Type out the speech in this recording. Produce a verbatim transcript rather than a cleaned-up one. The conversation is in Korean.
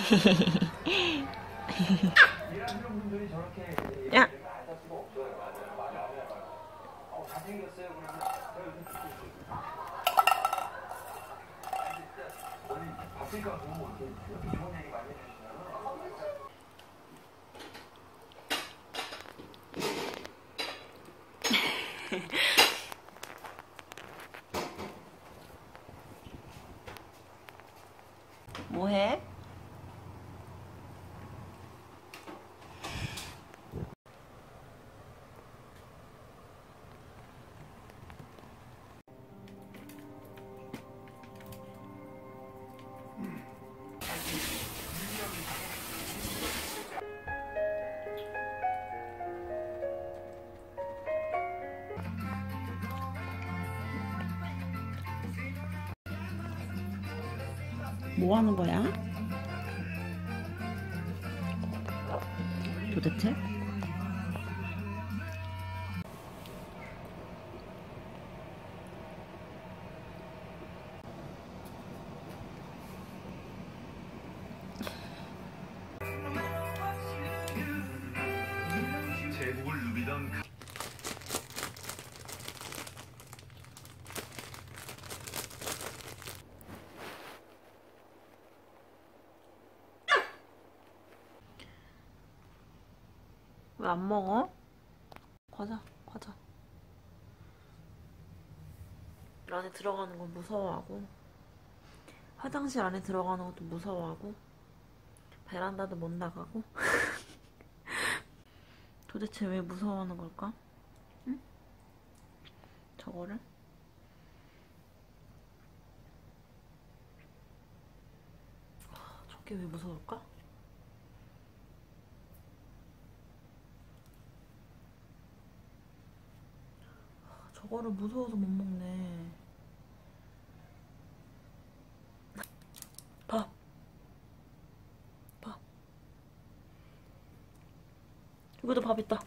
야. 뭐해? 뭐 하는 거야? 도대체? 제국을 누비던 왜 안 먹어? 과자, 과자. 안에 들어가는 거 무서워하고, 화장실 안에 들어가는 것도 무서워하고, 베란다도 못 나가고. 도대체 왜 무서워하는 걸까? 응? 저거를? 저게 왜 무서울까? 저거를 무서워서 못 먹네. 밥. 밥. 여기도 밥 있다.